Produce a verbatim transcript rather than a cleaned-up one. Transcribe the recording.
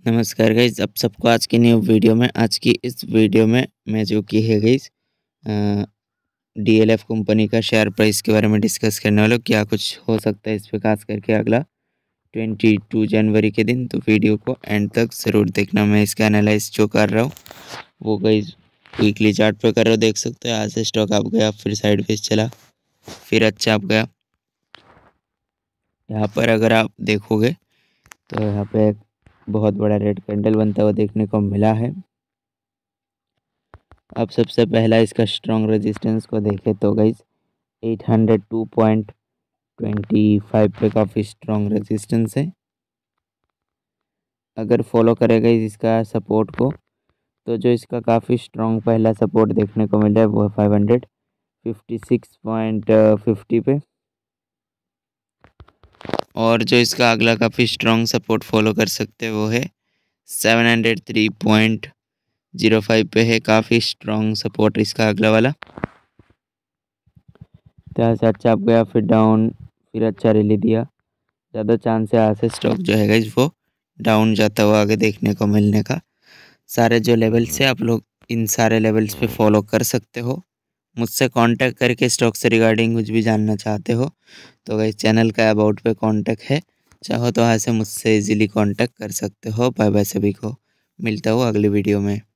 नमस्कार गाइस, आप सबको आज की न्यू वीडियो में आज की इस वीडियो में मैं जो कि है गाइस डीएलएफ कंपनी का शेयर प्राइस के बारे में डिस्कस करने वाला हूँ। क्या कुछ हो सकता है इस पे खास करके अगला बाईस जनवरी के दिन। तो वीडियो को एंड तक ज़रूर देखना। मैं इसका एनालाइज जो कर रहा हूँ वो गाइस वीकली चार्ट पे कर रहा हूँ। देख सकते हो आज से स्टॉक आप गया, फिर साइडवेज चला, फिर अच्छा आप गया। यहाँ पर अगर आप देखोगे तो यहाँ पे एक बहुत बड़ा रेड कैंडल बनता हुआ देखने को मिला है। अब सबसे पहला इसका स्ट्रॉन्ग रेजिस्टेंस को देखें तो गाइस आठ सौ दो पॉइंट दो पाँच पे काफ़ी स्ट्रॉन्ग रेजिस्टेंस है। अगर फॉलो करेगा इसका सपोर्ट को तो जो इसका काफ़ी स्ट्रॉन्ग पहला सपोर्ट देखने को मिला है वो है five hundred fifty six point fifty पे, और जो इसका अगला काफ़ी स्ट्रॉन्ग सपोर्ट फॉलो कर सकते हैं वो है seven hundred three point zero five पे है। काफ़ी स्ट्रॉन्ग सपोर्ट इसका अगला वाला। तो यहाँ से अच्छा आप गया, फिर डाउन, फिर अच्छा रैली दिया। ज़्यादा चांस है यहाँ से स्टॉक जो है गाइस वो डाउन जाता हुआ आगे देखने को मिलने का। सारे जो लेवल्स है आप लोग इन सारे लेवल्स पे फॉलो कर सकते हो। मुझसे कांटेक्ट करके स्टॉक से रिगार्डिंग कुछ भी जानना चाहते हो तो गाइस चैनल का अबाउट पे कांटेक्ट है, चाहो तो यहाँ से मुझसे इजीली कांटेक्ट कर सकते हो। बाय बाय सभी को, मिलता हूँ अगली वीडियो में।